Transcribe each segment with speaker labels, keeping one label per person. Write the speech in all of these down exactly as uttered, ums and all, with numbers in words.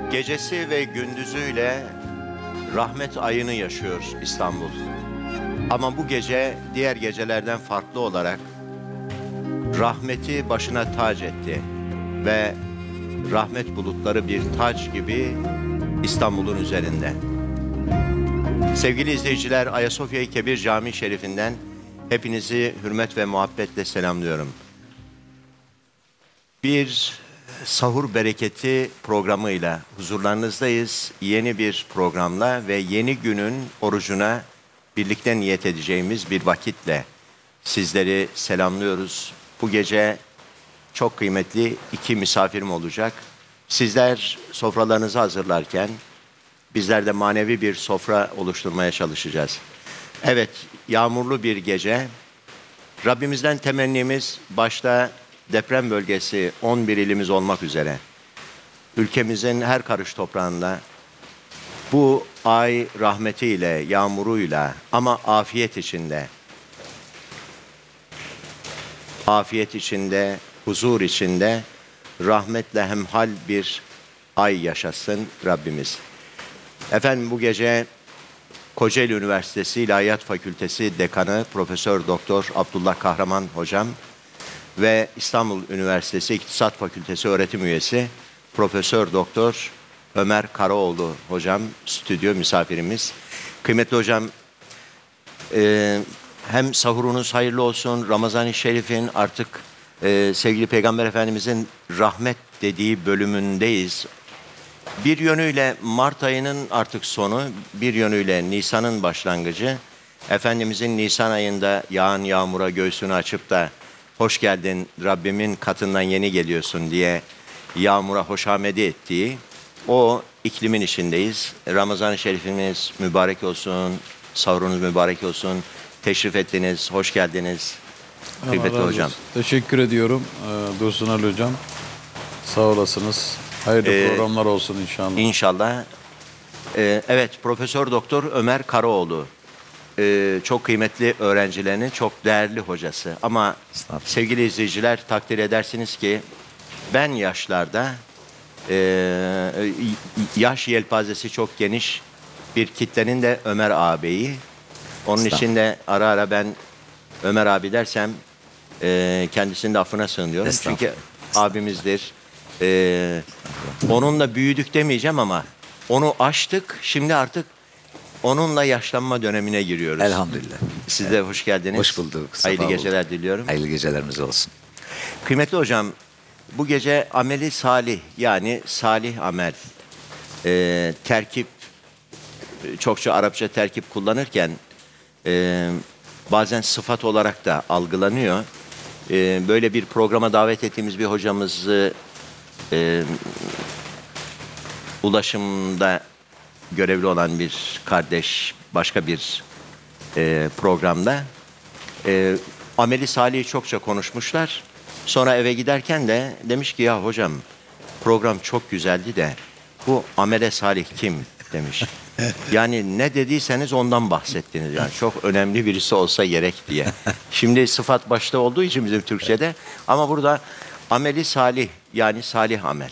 Speaker 1: Gecesi ve gündüzüyle rahmet ayını yaşıyor İstanbul. Ama bu gece diğer gecelerden farklı olarak rahmeti başına tac etti ve rahmet bulutları bir taç gibi İstanbul'un üzerinde. Sevgili izleyiciler, Ayasofya-i Kebir Camii Şerifi'nden hepinizi hürmet ve muhabbetle selamlıyorum. Bir sahur bereketi programıyla huzurlarınızdayız. Yeni bir programla ve yeni günün orucuna birlikte niyet edeceğimiz bir vakitle sizleri selamlıyoruz. Bu gece çok kıymetli iki misafirim olacak. Sizler sofralarınızı hazırlarken bizler de manevi bir sofra oluşturmaya çalışacağız. Evet, yağmurlu bir gece. Rabbimizden temennimiz başta deprem bölgesi on bir ilimiz olmak üzere ülkemizin her karış toprağında bu ay rahmetiyle, yağmuruyla ama afiyet içinde, afiyet içinde, huzur içinde, rahmetle hemhal bir ay yaşasın Rabbimiz. Efendim, bu gece Kocaeli Üniversitesi İlahiyat Fakültesi Dekanı Profesör Doktor Abdullah Kahraman Hocam ve İstanbul Üniversitesi İktisat Fakültesi öğretim üyesi Profesör Doktor Ömer Karaoğlu Hocam stüdyo misafirimiz. Kıymetli hocam, e, hem sahurunuz hayırlı olsun. Ramazan-ı Şerif'in artık e, sevgili Peygamber Efendimizin rahmet dediği bölümündeyiz. Bir yönüyle Mart ayının artık sonu, bir yönüyle Nisan'ın başlangıcı. Efendimizin Nisan ayında yağan yağmura göğsünü açıp da hoş geldin, Rabbimin katından yeni geliyorsun diye yağmura hoşamedi ettiği o iklimin içindeyiz. Ramazan-ı Şerifiniz mübarek olsun, sahurunuz mübarek olsun. Teşrif ettiniz, hoş geldiniz.
Speaker 2: Allah
Speaker 1: Kıymetli
Speaker 2: razı
Speaker 1: hocam.
Speaker 2: olsun. Teşekkür ediyorum ee, Dursun Ali Hocam. Sağ olasınız. Hayırlı
Speaker 1: Ee,
Speaker 2: programlar olsun inşallah.
Speaker 1: İnşallah. Ee, evet, Profesör Doktor Ömer Karaoğlu. Ee, çok kıymetli öğrencilerinin çok değerli hocası. Ama sevgili izleyiciler, takdir edersiniz ki ben yaşlarda e, yaş yelpazesi çok geniş bir kitlenin de Ömer ağabeyi. Onun için de ara ara ben Ömer abi dersem e, kendisinin de affına sığınıyorum. Çünkü abimizdir. E, onunla büyüdük demeyeceğim ama onu aştık. Şimdi artık onunla yaşlanma dönemine giriyoruz.
Speaker 3: Elhamdülillah.
Speaker 1: Siz de hoş geldiniz.
Speaker 3: Hoş bulduk.
Speaker 1: Hayırlı
Speaker 3: Sabah
Speaker 1: geceler
Speaker 3: bulduk.
Speaker 1: diliyorum.
Speaker 3: Hayırlı gecelerimiz olsun.
Speaker 1: Kıymetli hocam, bu gece ameli salih, yani salih amel, e, terkip, çokça Arapça terkip kullanırken e, bazen sıfat olarak da algılanıyor. E, böyle bir programa davet ettiğimiz bir hocamızı e, ulaşımda görevli olan bir kardeş başka bir e, programda e, ameli salih'i çokça konuşmuşlar. Sonra eve giderken de demiş ki ya hocam program çok güzeldi de bu amele salih kim demiş. Yani ne dediyseniz ondan bahsettiniz. Yani çok önemli birisi olsa gerek diye. Şimdi sıfat başta olduğu için bizim Türkçe'de ama burada ameli salih, yani salih amel.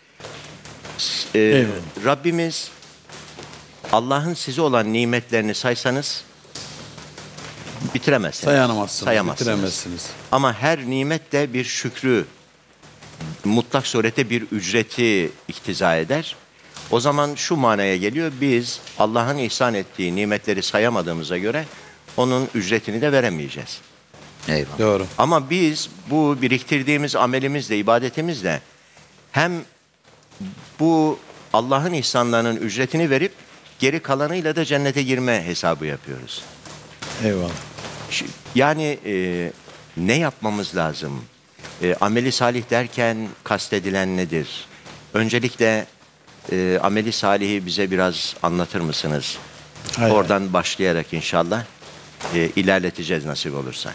Speaker 1: Ee, Rabbimiz Allah'ın size olan nimetlerini saysanız bitiremezsiniz.
Speaker 2: Sayamazsınız,
Speaker 1: Sayamazsınız.
Speaker 2: bitiremezsiniz.
Speaker 1: Ama her nimet de bir şükrü, mutlak surette bir ücreti iktiza eder. O zaman şu manaya geliyor, biz Allah'ın ihsan ettiği nimetleri sayamadığımıza göre onun ücretini de veremeyeceğiz.
Speaker 3: Eyvallah.
Speaker 2: Doğru.
Speaker 1: Ama biz bu biriktirdiğimiz amelimizle, ibadetimizle hem bu Allah'ın ihsanlarının ücretini verip geri kalanıyla da cennete girme hesabı yapıyoruz.
Speaker 2: Eyvallah.
Speaker 1: Yani e, ne yapmamız lazım? E, ameli salih derken kastedilen nedir? Öncelikle e, ameli salihi bize biraz anlatır mısınız?
Speaker 2: Hayır.
Speaker 1: Oradan başlayarak inşallah e, ilerleteceğiz nasip olursa.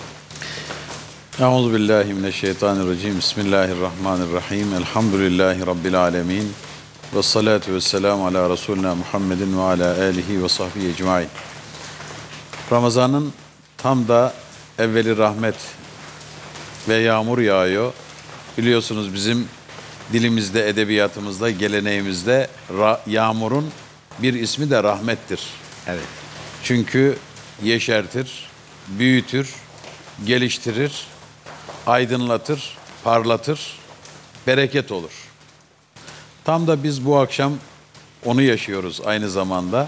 Speaker 2: Euzubillahimineşşeytanirracim. Bismillahirrahmanirrahim. Elhamdülillahi Rabbil alemin. Ve salatu ve selamu ala Resulina Muhammedin ve ala alihi ve sahbihi ecmain. Ramazan'ın tam da evveli rahmet ve yağmur yağıyor. Biliyorsunuz bizim dilimizde, edebiyatımızda, geleneğimizde ra- yağmurun bir ismi de rahmettir.
Speaker 1: Evet.
Speaker 2: Çünkü yeşertir, büyütür, geliştirir, aydınlatır, parlatır, bereket olur. Tam da biz bu akşam onu yaşıyoruz aynı zamanda.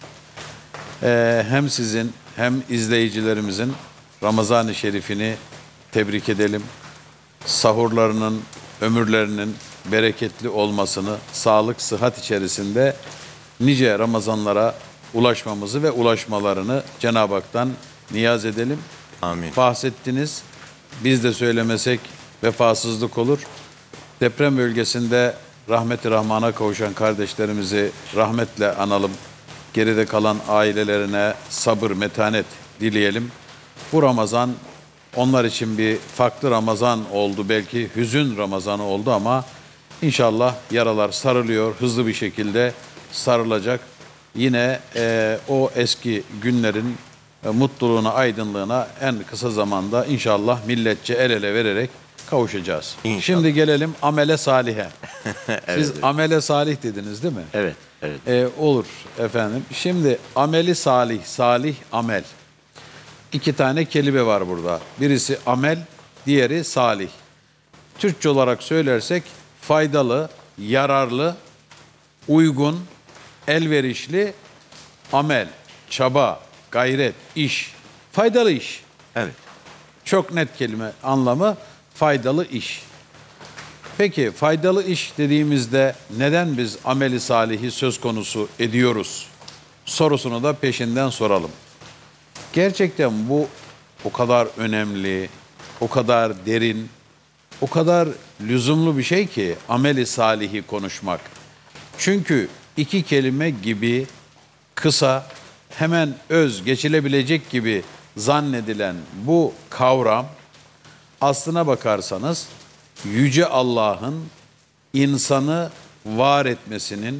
Speaker 2: Ee, hem sizin hem izleyicilerimizin Ramazan-ı Şerif'ini tebrik edelim. Sahurlarının, ömürlerinin bereketli olmasını, sağlık, sıhhat içerisinde nice Ramazanlara ulaşmamızı ve ulaşmalarını Cenab-ı Hak'tan niyaz edelim.
Speaker 1: Amin.
Speaker 2: Bahsettiniz, biz de söylemesek vefasızlık olur. Deprem bölgesinde rahmet-i rahmana kavuşan kardeşlerimizi rahmetle analım. Geride kalan ailelerine sabır, metanet dileyelim. Bu Ramazan onlar için bir farklı Ramazan oldu. Belki hüzün Ramazanı oldu ama inşallah yaralar sarılıyor. Hızlı bir şekilde sarılacak. Yine e, o eski günlerin e, mutluluğuna, aydınlığına en kısa zamanda inşallah milletçe el ele vererek kavuşacağız.
Speaker 1: İnşallah.
Speaker 2: Şimdi gelelim amele salihe.
Speaker 1: Evet,
Speaker 2: Siz
Speaker 1: evet.
Speaker 2: amele salih dediniz değil mi?
Speaker 1: Evet, evet.
Speaker 2: Ee, olur efendim. Şimdi ameli salih, salih amel. İki tane kelime var burada. Birisi amel, diğeri salih. Türkçe olarak söylersek faydalı, yararlı, uygun, elverişli amel, çaba, gayret, iş. Faydalı iş.
Speaker 1: Evet.
Speaker 2: Çok net kelime anlamı faydalı iş. Peki faydalı iş dediğimizde neden biz ameli salihi söz konusu ediyoruz? Sorusunu da peşinden soralım. Gerçekten bu o kadar önemli, o kadar derin, o kadar lüzumlu bir şey ki ameli salihi konuşmak. Çünkü iki kelime gibi kısa, hemen öz geçilebilecek gibi zannedilen bu kavram aslına bakarsanız Yüce Allah'ın insanı var etmesinin,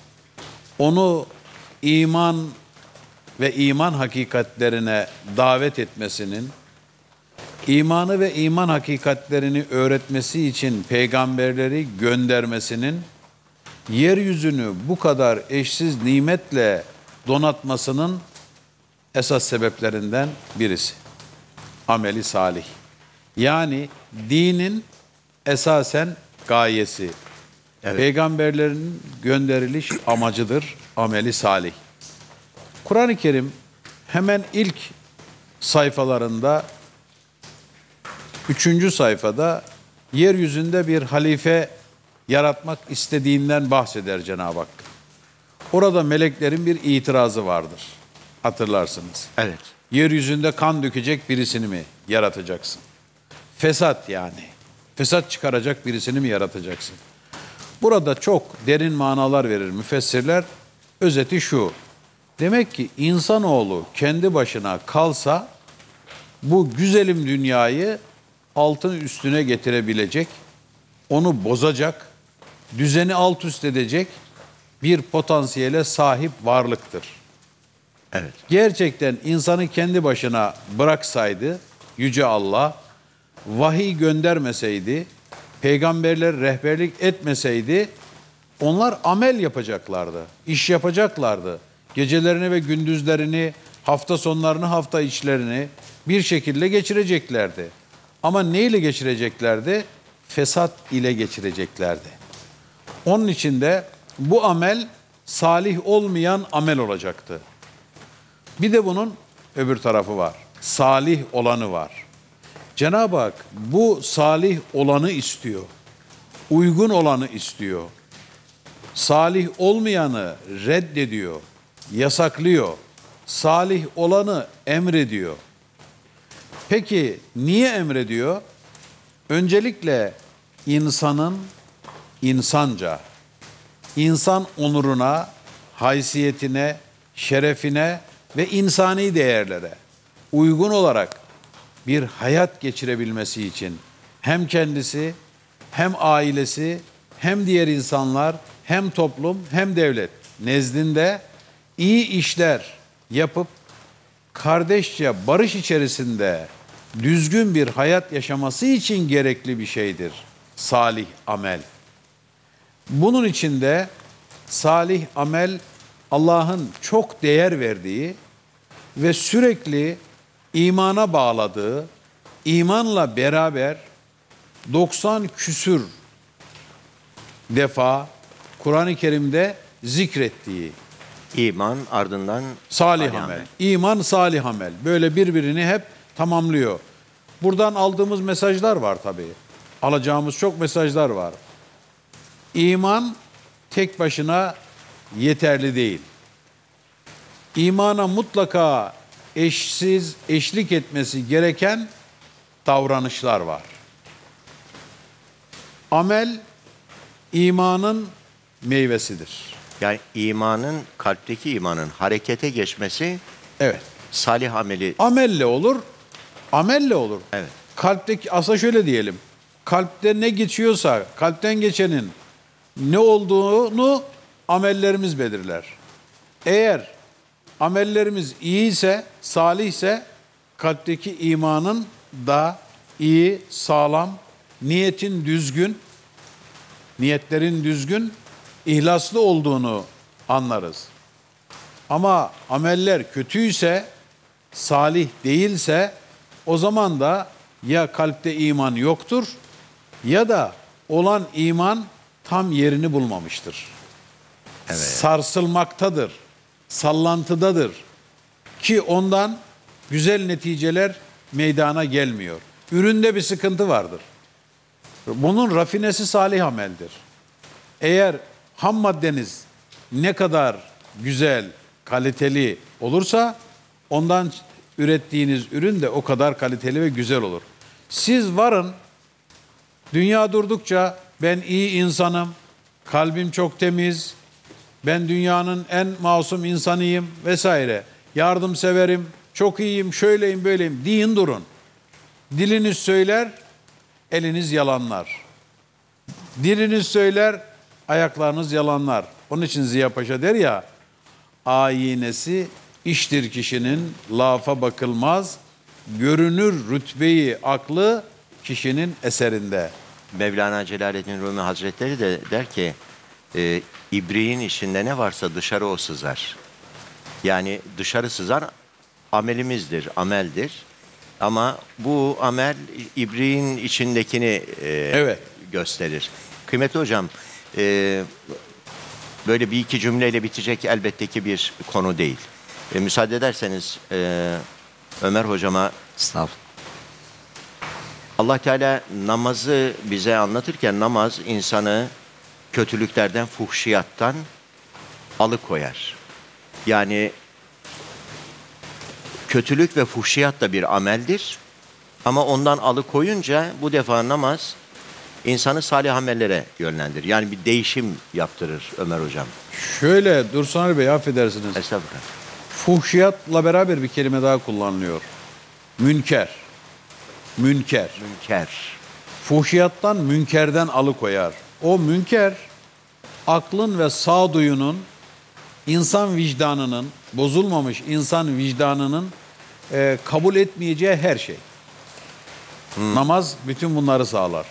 Speaker 2: onu iman ve iman hakikatlerine davet etmesinin, imanı ve iman hakikatlerini öğretmesi için peygamberleri göndermesinin, yeryüzünü bu kadar eşsiz nimetle donatmasının esas sebeplerinden birisi. Ameli salih. Yani dinin esasen gayesi.
Speaker 1: Evet.
Speaker 2: Peygamberlerin gönderiliş amacıdır ameli salih. Kur'an-ı Kerim hemen ilk sayfalarında, üçüncü sayfada yeryüzünde bir halife yaratmak istediğinden bahseder Cenab-ı Hak. Orada meleklerin bir itirazı vardır. Hatırlarsınız.
Speaker 1: Evet.
Speaker 2: Yeryüzünde kan dökecek birisini mi yaratacaksın? Fesat yani. Fesat çıkaracak birisini mi yaratacaksın? Burada çok derin manalar verir müfessirler. Özeti şu. Demek ki insanoğlu kendi başına kalsa bu güzelim dünyayı altın üstüne getirebilecek, onu bozacak, düzeni alt üst edecek bir potansiyele sahip varlıktır.
Speaker 1: Evet.
Speaker 2: Gerçekten insanı kendi başına bıraksaydı Yüce Allah, vahiy göndermeseydi, peygamberler rehberlik etmeseydi, onlar amel yapacaklardı, iş yapacaklardı. Gecelerini ve gündüzlerini, hafta sonlarını, hafta içlerini bir şekilde geçireceklerdi. Ama ne ile geçireceklerdi? Fesat ile geçireceklerdi. Onun için de bu amel salih olmayan amel olacaktı. Bir de bunun öbür tarafı var. Salih olanı var. Cenab-ı Hak bu salih olanı istiyor. Uygun olanı istiyor. Salih olmayanı reddediyor, yasaklıyor. Salih olanı emrediyor. Peki niye emrediyor? Öncelikle insanın insanca, insan onuruna, haysiyetine, şerefine ve insani değerlere uygun olarak bir hayat geçirebilmesi için hem kendisi, hem ailesi, hem diğer insanlar, hem toplum, hem devlet nezdinde iyi işler yapıp kardeşçe barış içerisinde düzgün bir hayat yaşaması için gerekli bir şeydir salih amel. Bunun içinde salih amel Allah'ın çok değer verdiği ve sürekli imana bağladığı, imanla beraber doksan küsür defa Kur'an-ı Kerim'de zikrettiği
Speaker 1: İman ardından
Speaker 2: salih
Speaker 1: salih
Speaker 2: amel.
Speaker 1: amel.
Speaker 2: İman, salih amel. Böyle birbirini hep tamamlıyor. Buradan aldığımız mesajlar var tabii. Alacağımız çok mesajlar var. İman tek başına yeterli değil. İmana mutlaka eşsiz, eşlik etmesi gereken davranışlar var. Amel imanın meyvesidir.
Speaker 1: Yani imanın, kalpteki imanın harekete geçmesi
Speaker 2: Evet.
Speaker 1: salih ameli.
Speaker 2: Amelle olur, amelle olur.
Speaker 1: Evet.
Speaker 2: Kalpteki, aslında şöyle diyelim. Kalpte ne geçiyorsa, kalpten geçenin ne olduğunu amellerimiz belirler. Eğer amellerimiz iyiyse, salihse kalpteki imanın da iyi, sağlam, niyetin düzgün, niyetlerin düzgün, ihlaslı olduğunu anlarız. Ama ameller kötüyse, salih değilse o zaman da ya kalpte iman yoktur ya da olan iman tam yerini bulmamıştır.
Speaker 1: Evet.
Speaker 2: Sarsılmaktadır, sallantıdadır ki ondan güzel neticeler meydana gelmiyor. Üründe bir sıkıntı vardır. Bunun rafinesi salih ameldir. Eğer ham maddeniz ne kadar güzel, kaliteli olursa ondan ürettiğiniz ürün de o kadar kaliteli ve güzel olur. Siz varın, dünya durdukça ben iyi insanım, kalbim çok temiz, ben dünyanın en masum insanıyım vesaire, yardımseverim, çok iyiyim, şöyleyim, böyleyim deyin durun. Diliniz söyler, eliniz yalanlar. Diliniz söyler, ayaklarınız yalanlar. Onun için Ziya Paşa der ya, ayinesi iştir kişinin, lafa bakılmaz, görünür rütbeyi aklı kişinin eserinde.
Speaker 1: Mevlana Celaleddin Rumi Hazretleri de der ki e, ibriğin içinde ne varsa dışarı o sızar. Yani dışarı sızar amelimizdir, ameldir. Ama bu amel ibriğin içindekini e,
Speaker 2: Evet.
Speaker 1: gösterir. Kıymetli hocam, e, böyle bir iki cümleyle bitecek elbette ki bir konu değil. E, müsaade ederseniz e, Ömer hocama,
Speaker 3: Estağfurullah.
Speaker 1: Allah Teala namazı bize anlatırken namaz insanı kötülüklerden, fuhşiyattan alıkoyar. Yani kötülük ve fuhşiyat da bir ameldir. Ama ondan alıkoyunca bu defa namaz insanı salih amellere yönlendirir. Yani bir değişim yaptırır Ömer hocam.
Speaker 2: Şöyle Dursun Ali Bey, affedersiniz.
Speaker 1: Estağfurullah.
Speaker 2: Fuhşiyatla beraber bir kelime daha kullanılıyor. Münker. Münker.
Speaker 1: Münker.
Speaker 2: Fuhşiyattan, münkerden alıkoyar. O münker, aklın ve sağduyunun, insan vicdanının, bozulmamış insan vicdanının e, kabul etmeyeceği her şey. Namaz bütün bunları sağlar.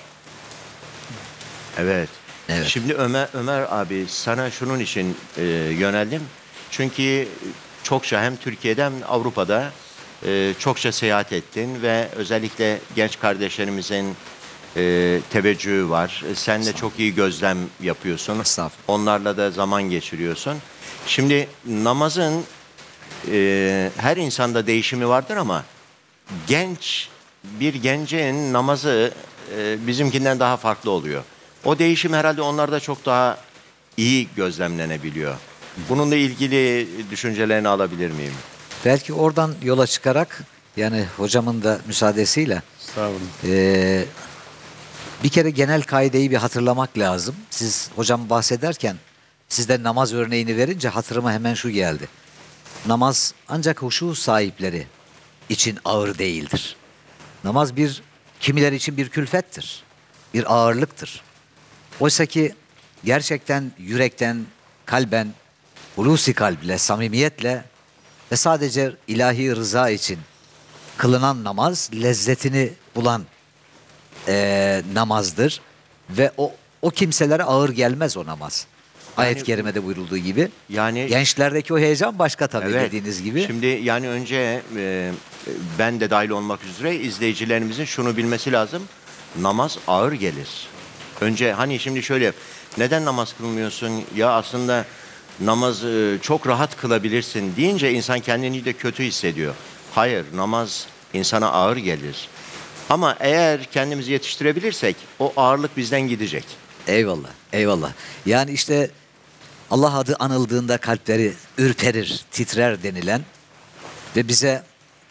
Speaker 1: Evet.
Speaker 3: Evet.
Speaker 1: Şimdi Ömer Ömer abi sana şunun için e, yöneldim. Çünkü çokça hem Türkiye'de hem Avrupa'da e, çokça seyahat ettin ve özellikle genç kardeşlerimizin e, teveccühü var. E, Sen de çok iyi gözlem yapıyorsun.
Speaker 3: Estağfurullah.
Speaker 1: Onlarla da zaman geçiriyorsun. Şimdi namazın e, her insanda değişimi vardır ama genç bir gencin namazı e, bizimkinden daha farklı oluyor. O değişim herhalde onlarda çok daha iyi gözlemlenebiliyor. Bununla ilgili düşüncelerini alabilir miyim?
Speaker 3: Belki oradan yola çıkarak, yani hocamın da müsaadesiyle
Speaker 2: Estağfurullah.
Speaker 3: eee, bir kere genel kaideyi bir hatırlamak lazım. Siz hocam bahsederken sizden namaz örneğini verince hatırıma hemen şu geldi. Namaz ancak huşu sahipleri için ağır değildir. Namaz bir, kimiler için bir külfettir, bir ağırlıktır. Oysa ki gerçekten yürekten, kalben, hulusi kalple, samimiyetle ve sadece ilahi rıza için kılınan namaz lezzetini bulan eee, namazdır. Ve o o kimselere ağır gelmez o namaz. Ayet-i kerimede buyurulduğu gibi.
Speaker 1: Yani
Speaker 3: Gençlerdeki o heyecan başka tabii
Speaker 1: evet,
Speaker 3: dediğiniz gibi.
Speaker 1: Şimdi yani önce e, ben de dahil olmak üzere izleyicilerimizin şunu bilmesi lazım. Namaz ağır gelir. Önce hani şimdi şöyle, neden namaz kılmıyorsun? Ya aslında namaz e, çok rahat kılabilirsin deyince insan kendini de kötü hissediyor. Hayır, namaz insana ağır gelir. Ama eğer kendimizi yetiştirebilirsek o ağırlık bizden gidecek.
Speaker 3: Eyvallah, eyvallah. Yani işte Allah adı anıldığında kalpleri ürperir, titrer denilen ve bize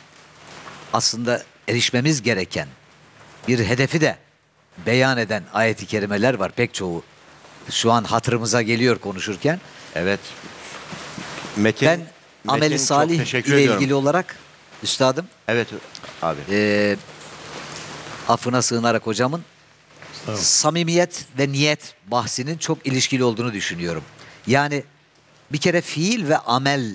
Speaker 3: aslında erişmemiz gereken bir hedefi de beyan eden ayet-i kerimeler var. Pek çoğu şu an hatırımıza geliyor konuşurken.
Speaker 1: Evet. Metin,
Speaker 3: Ben
Speaker 1: Metin,
Speaker 3: ameli
Speaker 1: çok
Speaker 3: salih
Speaker 1: teşekkür
Speaker 3: ile
Speaker 1: ediyorum.
Speaker 3: ilgili olarak üstadım
Speaker 1: Evet abi.
Speaker 3: e, affına sığınarak hocamın samimiyet ve niyet bahsinin çok ilişkili olduğunu düşünüyorum. Yani bir kere fiil ve amel,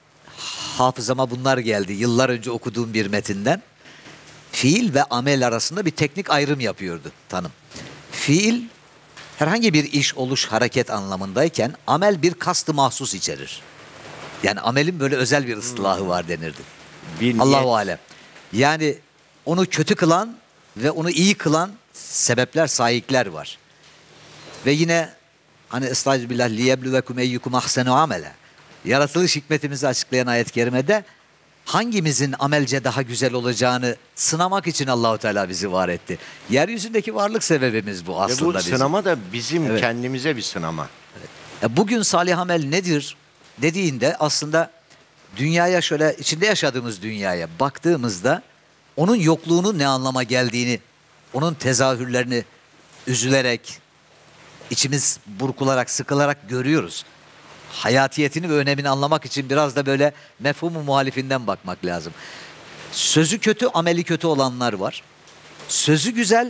Speaker 3: hafızama bunlar geldi yıllar önce okuduğum bir metinden. Fiil ve amel arasında bir teknik ayrım yapıyordu tanım. Fiil herhangi bir iş, oluş, hareket anlamındayken amel bir kastı mahsus içerir. Yani amelin böyle özel bir ıslahı var denirdi.
Speaker 1: Bir
Speaker 3: Allahu
Speaker 1: niyet.
Speaker 3: alem. Yani onu kötü kılan ve onu iyi kılan sebepler, sahipler var. Ve yine hani estağfirullah liyebluvekum eyyukum ahsenu amele. Yaratılış hikmetimizi açıklayan ayet-i kerimede hangimizin amelce daha güzel olacağını sınamak için Allahu Teala bizi var etti. Yeryüzündeki varlık sebebimiz bu
Speaker 1: Ve
Speaker 3: aslında
Speaker 1: bu
Speaker 3: bizim.
Speaker 1: sınama da bizim
Speaker 3: Evet.
Speaker 1: kendimize bir sınama.
Speaker 3: Ya bugün salih amel nedir dediğinde aslında dünyaya şöyle içinde yaşadığımız dünyaya baktığımızda onun yokluğunun ne anlama geldiğini, onun tezahürlerini üzülerek, içimiz burkularak, sıkılarak görüyoruz. Hayatiyetini ve önemini anlamak için biraz da böyle mefhumu muhalifinden bakmak lazım. Sözü kötü, ameli kötü olanlar var. Sözü güzel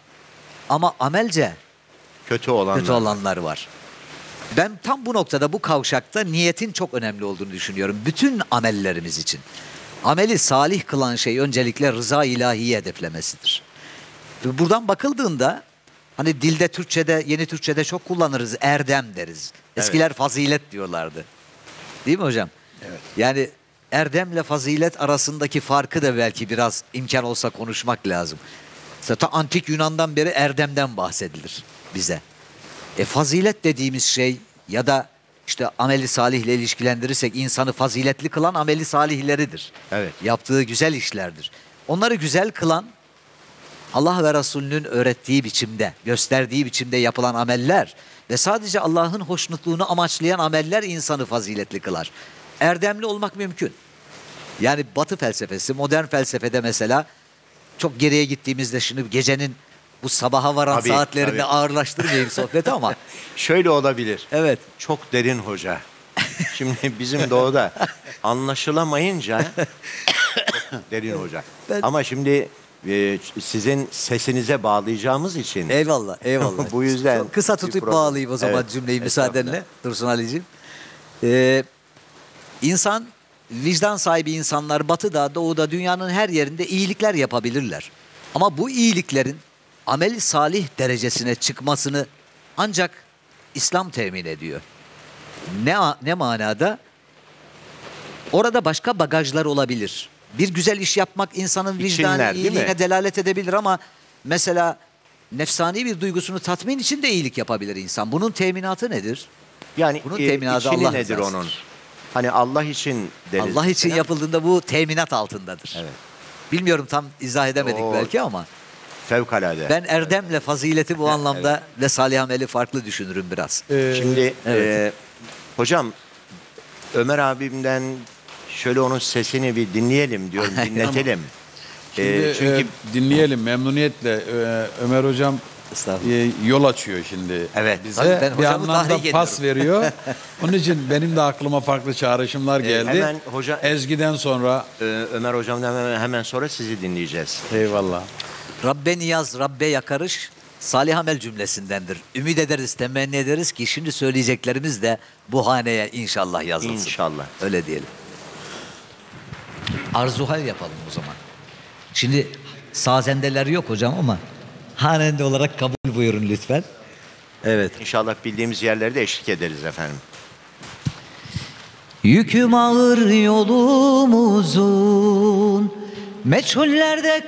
Speaker 3: ama amelce
Speaker 1: Kötü olanlar.
Speaker 3: kötü olanlar var. Ben tam bu noktada, bu kavşakta niyetin çok önemli olduğunu düşünüyorum. Bütün amellerimiz için. Ameli salih kılan şey öncelikle rıza ilahiyi hedeflemesidir. Buradan bakıldığında hani dilde, Türkçe'de, yeni Türkçe'de çok kullanırız. Erdem deriz. Eskiler fazilet diyorlardı. Değil mi hocam?
Speaker 1: Evet.
Speaker 3: Yani erdemle fazilet arasındaki farkı da belki biraz imkan olsa konuşmak lazım. Zaten antik Yunan'dan beri erdemden bahsedilir bize. E fazilet dediğimiz şey ya da işte ameli salihle ilişkilendirirsek insanı faziletli kılan ameli salihleridir.
Speaker 1: Evet.
Speaker 3: Yaptığı güzel işlerdir. Onları güzel kılan Allah ve Resulünün öğrettiği biçimde, gösterdiği biçimde yapılan ameller ve sadece Allah'ın hoşnutluğunu amaçlayan ameller insanı faziletli kılar. Erdemli olmak mümkün. Yani Batı felsefesi, modern felsefede mesela çok geriye gittiğimizde şimdi gecenin bu sabaha varan
Speaker 1: Tabii,
Speaker 3: saatlerinde
Speaker 1: tabii.
Speaker 3: ağırlaştırmayayım sohbeti ama
Speaker 1: Şöyle olabilir.
Speaker 3: evet.
Speaker 1: Çok derin hoca. Şimdi bizim doğuda anlaşılamayınca çok derin hoca.
Speaker 3: Ben-
Speaker 1: Ama şimdi e, sizin sesinize bağlayacağımız için
Speaker 3: Eyvallah, eyvallah.
Speaker 1: Bu yüzden
Speaker 3: Çok kısa
Speaker 1: bir
Speaker 3: tutup
Speaker 1: problem.
Speaker 3: bağlayayım o zaman
Speaker 1: Evet,
Speaker 3: cümleyi
Speaker 1: estağfurullah.
Speaker 3: müsaadenle Dursun Ali'ciğim. Ee, insan, vicdan sahibi insanlar batıda, doğuda, dünyanın her yerinde iyilikler yapabilirler. Ama bu iyiliklerin ameli salih derecesine çıkmasını ancak İslam temin ediyor. Ne, ne manada? Orada başka bagajlar olabilir. Bir güzel iş yapmak insanın vicdani
Speaker 1: İçinler, değil mi?
Speaker 3: iyiliğine delalet edebilir ama mesela nefsani bir duygusunu tatmin için de iyilik yapabilir insan. Bunun teminatı nedir?
Speaker 1: Yani
Speaker 3: Bunun
Speaker 1: e,
Speaker 3: teminatı
Speaker 1: içini
Speaker 3: Allah
Speaker 1: nedir
Speaker 3: rızasıdır.
Speaker 1: onun? Hani Allah için deriz.
Speaker 3: Allah için
Speaker 1: mesela.
Speaker 3: yapıldığında bu teminat altındadır.
Speaker 1: Evet.
Speaker 3: Bilmiyorum, tam izah edemedik
Speaker 1: O-
Speaker 3: belki ama
Speaker 1: Fevkalade.
Speaker 3: ben erdemle fazileti bu anlamda ve salih ameli farklı düşünürüm biraz.
Speaker 2: Ee,
Speaker 1: Şimdi
Speaker 3: Evet.
Speaker 1: e, hocam Ömer abimden şöyle onun sesini bir dinleyelim diyorum, dinletelim.
Speaker 2: Şimdi,
Speaker 1: E, çünkü
Speaker 2: e, dinleyelim memnuniyetle. Ee, Ömer hocam
Speaker 3: Estağfurullah.
Speaker 2: e, yol açıyor şimdi.
Speaker 1: Evet.
Speaker 2: Bize
Speaker 3: Tabii ben
Speaker 2: bir
Speaker 3: hocamı
Speaker 2: anlamda
Speaker 3: tahrik
Speaker 2: pas veriyor. Onun için benim de aklıma farklı çağrışımlar geldi.
Speaker 1: hemen hoca-
Speaker 2: Ezgi'den sonra
Speaker 1: e, Ömer hocamdan hemen, hemen sonra sizi dinleyeceğiz.
Speaker 2: eyvallah.
Speaker 3: Rabbe niyaz, Rabbe yakarış salih amel cümlesindendir. Ümit ederiz, temenni ederiz ki şimdi söyleyeceklerimiz de bu haneye inşallah yazılsın.
Speaker 1: İnşallah.
Speaker 3: Öyle diyelim. Arzuhal yapalım o zaman. Şimdi sazendeler yok hocam ama hanende olarak kabul buyurun lütfen. Evet.
Speaker 1: İnşallah bildiğimiz yerlerde eşlik ederiz efendim.
Speaker 3: Yüküm ağır yolumuzun, meçhullerde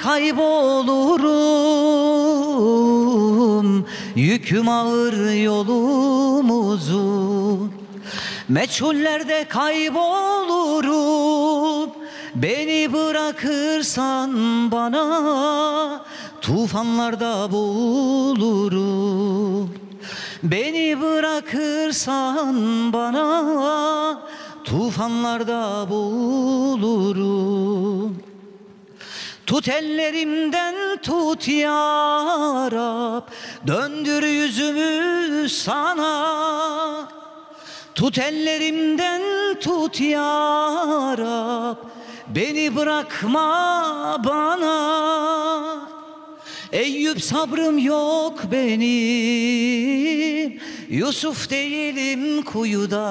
Speaker 3: kaybolurum. Yüküm ağır yolumuzun, meçhullerde kaybolurum. Beni bırakırsan bana, tufanlarda boğulurum. Beni bırakırsan bana, tufanlarda boğulurum. Tut ellerimden tut ya Rab, döndür yüzümü sana. Tut ellerimden tut ya Rab, beni bırakma bana. Eyüp sabrım yok benim, Yusuf değilim kuyuda.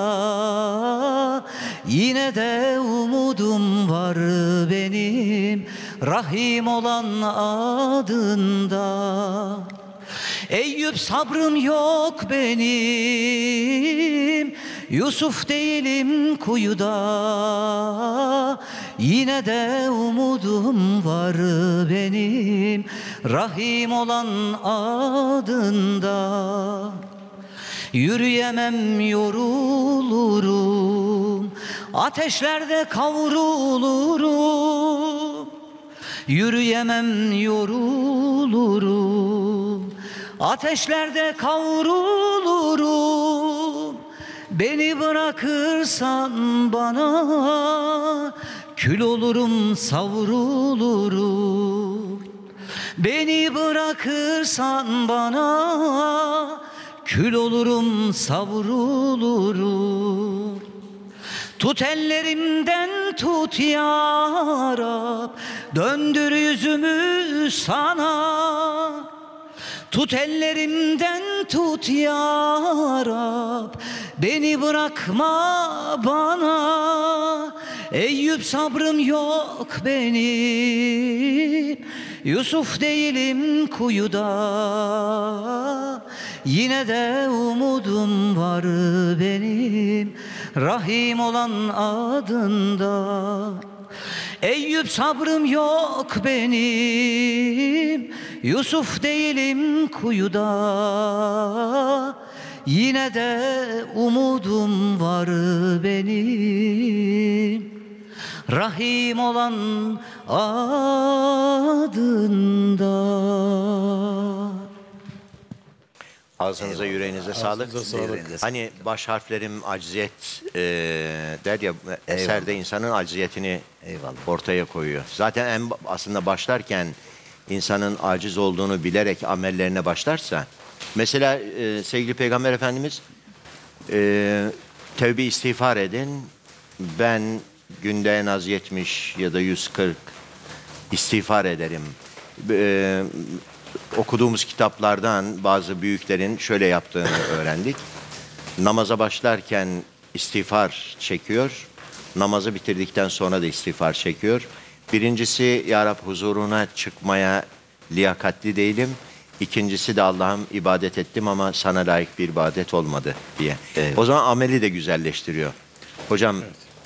Speaker 3: Yine de umudum var benim, Rahim olan adında. Eyüp sabrım yok benim, Yusuf değilim kuyuda. Yine de umudum var benim, Rahim olan adında. Yürüyemem yorulurum, ateşlerde kavrulurum. Yürüyemem yorulurum, ateşlerde kavrulurum. Beni bırakırsan bana, kül olurum savrulurum. Beni bırakırsan bana, kül olurum savrulurum. Tut ellerimden tut ya Rab, döndür yüzümü sana. Tut ellerimden tut ya Rab, beni bırakma bana. Eyüp sabrım yok benim, Yusuf değilim kuyuda. Yine de umudum var benim, Rahim olan adında. Eyüp sabrım yok benim, Yusuf değilim kuyuda. Yine de umudum var benim, Rahim olan adında.
Speaker 1: Ağzınıza yüreğinize sağlık.
Speaker 2: sağlık.
Speaker 1: Hani baş harflerim acziyet e, der ya, eserde insanın acziyetini
Speaker 3: Eyvallah.
Speaker 1: ortaya koyuyor. Zaten en aslında başlarken insanın aciz olduğunu bilerek amellerine başlarsa, mesela e, sevgili Peygamber Efendimiz e, tevbe istiğfar edin, ben günde en az yetmiş ya da yüz kırk istiğfar ederim. E, okuduğumuz kitaplardan bazı büyüklerin şöyle yaptığını öğrendik. Namaza başlarken istiğfar çekiyor, namazı bitirdikten sonra da istiğfar çekiyor. Birincisi, Ya Rab huzuruna çıkmaya liyakatli değilim. İkincisi de Allah'ım ibadet ettim ama sana layık bir ibadet olmadı diye.
Speaker 3: Evet.
Speaker 1: O zaman ameli de güzelleştiriyor. Hocam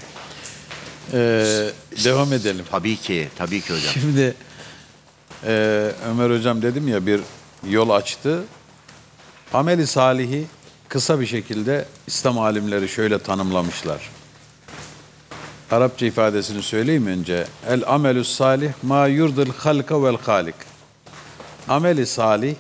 Speaker 2: Ee, devam edelim.
Speaker 1: tabii ki, tabii ki hocam.
Speaker 2: Şimdi e, Ömer Hocam dedim ya, bir yol açtı. Ameli salihi kısa bir şekilde İslam alimleri şöyle tanımlamışlar. Arapça ifadesini söyleyeyim önce. El amelü salih ma yurdul halka vel halik. Ameli salih,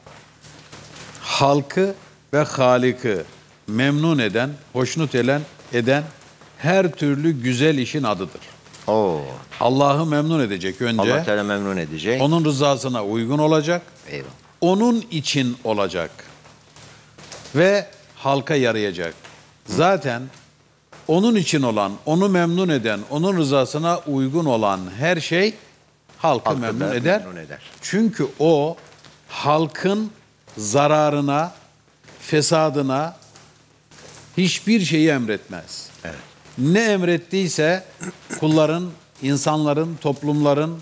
Speaker 2: halkı ve Halik'i memnun eden, hoşnut eden, eden her türlü güzel işin adıdır.
Speaker 1: Oo,
Speaker 2: Allah'ı memnun edecek önce.
Speaker 1: Allah Teala memnun edecek.
Speaker 2: Onun rızasına uygun olacak.
Speaker 3: Eyvallah.
Speaker 2: Onun için olacak. Ve halka yarayacak. Zaten onun için olan, onu memnun eden, onun rızasına uygun olan her şey halkı,
Speaker 1: Halkı
Speaker 2: memnun
Speaker 1: da
Speaker 2: eder.
Speaker 1: memnun eder.
Speaker 2: Çünkü o halkın zararına, fesadına hiçbir şeyi emretmez.
Speaker 1: Evet.
Speaker 2: Ne emrettiyse kulların, insanların, toplumların,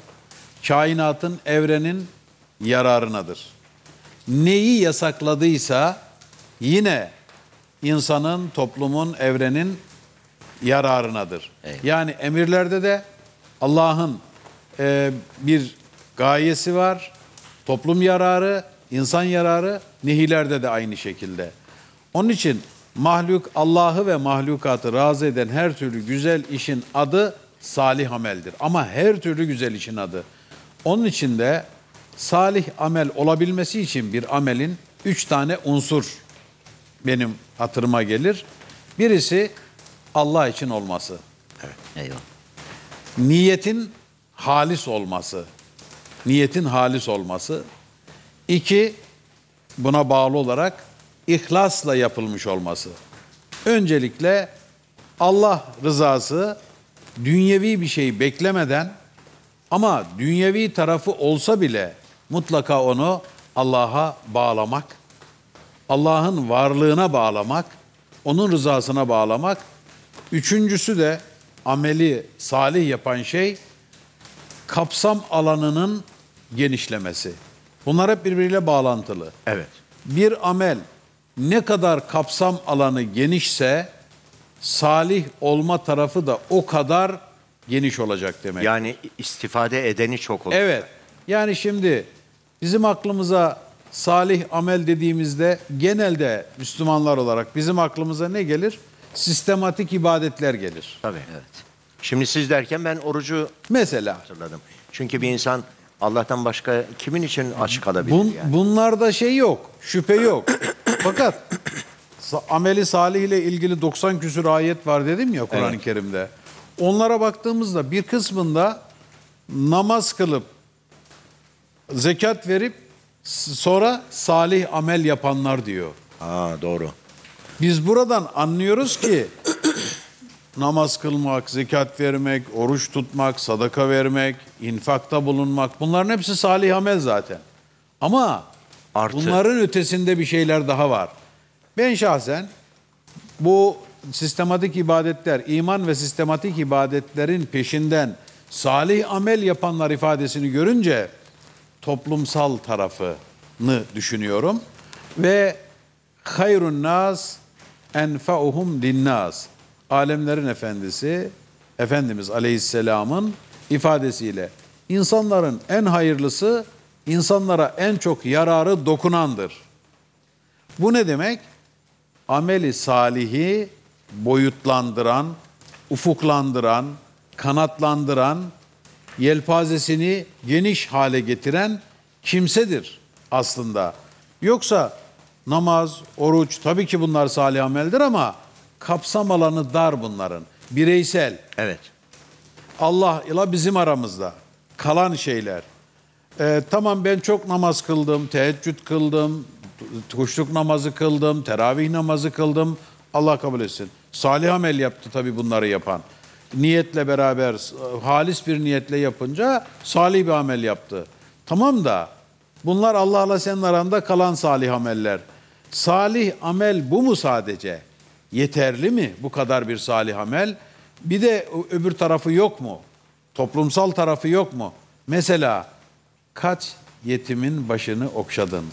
Speaker 2: kainatın, evrenin yararınadır. Neyi yasakladıysa yine insanın, toplumun, evrenin yararınadır.
Speaker 3: Eyvallah.
Speaker 2: Yani emirlerde de Allah'ın e, bir gayesi var. Toplum yararı, insan yararı, nehilerde de aynı şekilde. Onun için mahluk Allah'ı ve mahlukatı razı eden her türlü güzel işin adı salih ameldir. Ama her türlü güzel işin adı. Onun için de salih amel olabilmesi için bir amelin üç tane unsur benim hatırıma gelir. Birisi Allah için olması.
Speaker 3: Eyvallah.
Speaker 2: Niyetin halis olması. Niyetin halis olması. İki, buna bağlı olarak ihlasla yapılmış olması. Öncelikle Allah rızası, dünyevi bir şey beklemeden ama dünyevi tarafı olsa bile mutlaka onu Allah'a bağlamak, Allah'ın varlığına bağlamak, onun rızasına bağlamak. Üçüncüsü de ameli salih yapan şey kapsam alanının genişlemesi. Bunlar hep birbiriyle bağlantılı.
Speaker 1: Evet.
Speaker 2: Bir amel ne kadar kapsam alanı genişse salih olma tarafı da o kadar geniş olacak demek.
Speaker 1: Yani istifade edeni çok olur.
Speaker 2: Evet. Yani şimdi bizim aklımıza salih amel dediğimizde genelde Müslümanlar olarak bizim aklımıza ne gelir? Sistematik ibadetler gelir.
Speaker 1: Tabii. Evet. Şimdi siz derken ben orucu
Speaker 2: Mesela
Speaker 1: hatırladım. Çünkü bir insan Allah'tan başka kimin için aç kalabilir
Speaker 2: bun,
Speaker 1: yani?
Speaker 2: bunlarda şey yok, şüphe yok. Fakat sa- ameli salih ile ilgili doksan küsur ayet var dedim ya Kur'an-ı
Speaker 1: Evet.
Speaker 2: Kerim'de. Onlara baktığımızda bir kısmında namaz kılıp zekat verip s- sonra salih amel yapanlar diyor.
Speaker 1: Aa, doğru.
Speaker 2: Biz buradan anlıyoruz ki namaz kılmak, zekat vermek, oruç tutmak, sadaka vermek, infakta bulunmak bunların hepsi salih amel zaten. Ama
Speaker 1: Artı.
Speaker 2: bunların ötesinde bir şeyler daha var. Ben şahsen bu sistematik ibadetler, iman ve sistematik ibadetlerin peşinden salih amel yapanlar ifadesini görünce toplumsal tarafını düşünüyorum. Ve hayrun nas enfa'uhum linnas. Alemlerin efendisi Efendimiz Aleyhisselam'ın ifadesiyle insanların en hayırlısı insanlara en çok yararı dokunandır. Bu ne demek? Ameli salihi boyutlandıran, ufuklandıran, kanatlandıran, yelpazesini geniş hale getiren kimsedir aslında. Yoksa namaz, oruç tabii ki bunlar salih ameldir ama kapsam alanı dar bunların. Bireysel,
Speaker 1: Evet.
Speaker 2: Allah ile bizim aramızda kalan şeyler. Ee, tamam ben çok namaz kıldım, teheccüd kıldım, kuşluk namazı kıldım, teravih namazı kıldım. Allah kabul etsin. Salih amel yaptı tabii bunları yapan. Niyetle beraber, halis bir niyetle yapınca salih bir amel yaptı. Tamam da bunlar Allah'la senin aranda kalan salih ameller. Salih amel bu mu sadece? Yeterli mi bu kadar bir salih amel? Bir de öbür tarafı yok mu? Toplumsal tarafı yok mu? Mesela kaç yetimin başını okşadın?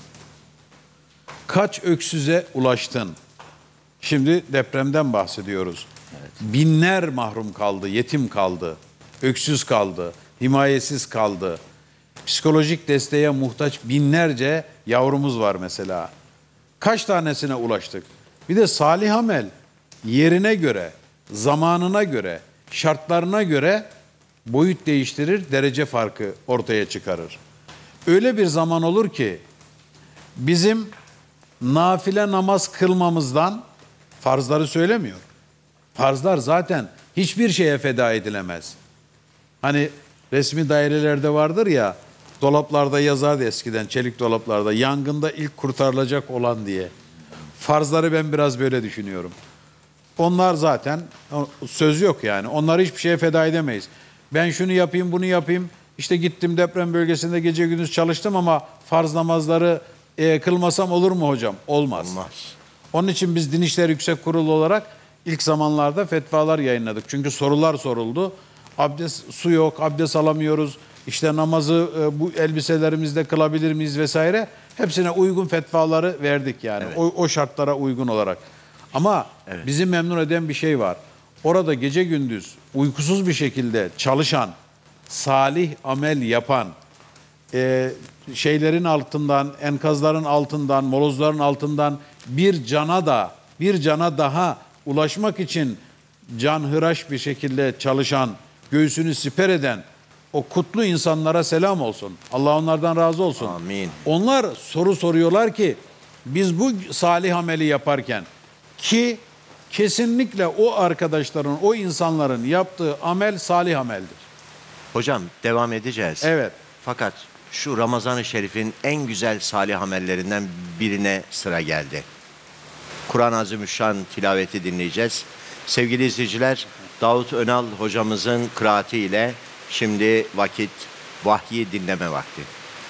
Speaker 2: Kaç öksüze ulaştın? Şimdi depremden bahsediyoruz. Binler mahrum kaldı, yetim kaldı, öksüz kaldı, himayesiz kaldı. Psikolojik desteğe muhtaç binlerce yavrumuz var mesela. Kaç tanesine ulaştık? Bir de salih amel yerine göre, zamanına göre, şartlarına göre boyut değiştirir, derece farkı ortaya çıkarır. Öyle bir zaman olur ki bizim nafile namaz kılmamızdan, farzları söylemiyor. Farzlar zaten hiçbir şeye feda edilemez. Hani resmi dairelerde vardır ya, dolaplarda yazardı eskiden, çelik dolaplarda, yangında ilk kurtarılacak olan diye. Farzları ben biraz böyle düşünüyorum. Onlar zaten söz yok yani. Onları hiçbir şeye feda edemeyiz. Ben şunu yapayım, bunu yapayım. İşte gittim deprem bölgesinde gece gündüz çalıştım ama farz namazları e, kılmasam olur mu hocam? Olmaz.
Speaker 1: Olmaz.
Speaker 2: Onun için biz Din İşleri Yüksek Kurulu olarak ilk zamanlarda fetvalar yayınladık. Çünkü sorular soruldu. Abdest, su yok, abdest alamıyoruz. İşte namazı e, bu elbiselerimizde kılabilir miyiz vesaire. Hepsine uygun fetvaları verdik yani.
Speaker 1: Evet.
Speaker 2: O, o şartlara uygun olarak. Ama
Speaker 1: Evet.
Speaker 2: bizi memnun eden bir şey var. Orada gece gündüz uykusuz bir şekilde çalışan, salih amel yapan, e, şeylerin altından, enkazların altından, molozların altından bir cana da, bir cana daha ulaşmak için canhıraş bir şekilde çalışan, göğsünü siper eden o kutlu insanlara selam olsun. Allah onlardan razı olsun.
Speaker 1: Amin.
Speaker 2: Onlar soru soruyorlar ki biz bu salih ameli yaparken ki kesinlikle o arkadaşların, o insanların yaptığı amel salih ameldir.
Speaker 1: Hocam devam edeceğiz.
Speaker 2: Evet.
Speaker 1: Fakat şu Ramazan-ı Şerif'in en güzel salih amellerinden birine sıra geldi. Kur'an-ı Azimüşşan tilaveti dinleyeceğiz. Sevgili izleyiciler, Davut Önal hocamızın kıraatiyle şimdi vakit vahyi dinleme vakti.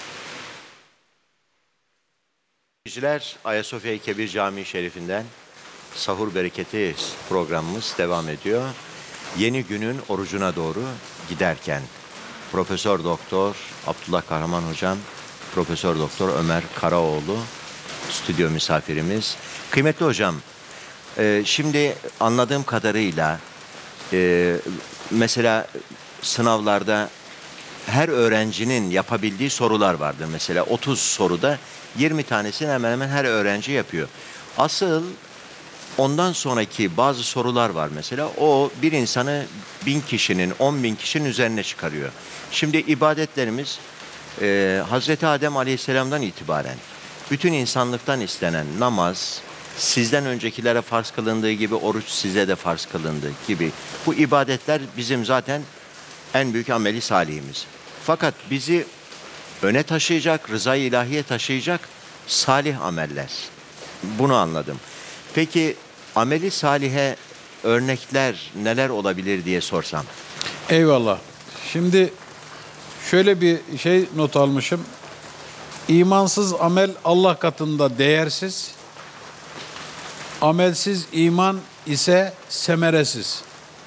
Speaker 1: İzleyiciler, Ayasofya Kebir Camii Şerifi'nden Sahur Bereketi programımız devam ediyor. Yeni günün orucuna doğru giderken Profesör Doktor Abdullah Kahraman hocam, Profesör Doktor Ömer Karaoğlu stüdyo misafirimiz. Kıymetli hocam, e, şimdi anladığım kadarıyla e, mesela sınavlarda her öğrencinin yapabildiği sorular vardır. Mesela otuz soruda yirmi tanesini hemen hemen her öğrenci yapıyor. Asıl ondan sonraki bazı sorular var mesela. O bir insanı bin kişinin, on bin kişinin üzerine çıkarıyor. Şimdi ibadetlerimiz e, Hazreti Adem Aleyhisselam'dan itibaren bütün insanlıktan istenen namaz, sizden öncekilere farz kılındığı gibi oruç size de farz kılındığı gibi bu ibadetler bizim zaten en büyük ameli salihimiz. Fakat bizi öne taşıyacak, rızayı ilahiye taşıyacak salih ameller. Bunu anladım. Peki ameli salihe örnekler neler olabilir diye sorsam?
Speaker 2: Eyvallah. Şimdi şöyle bir şey not almışım. İmansız amel Allah katında değersiz. Amelsiz iman ise semeresiz.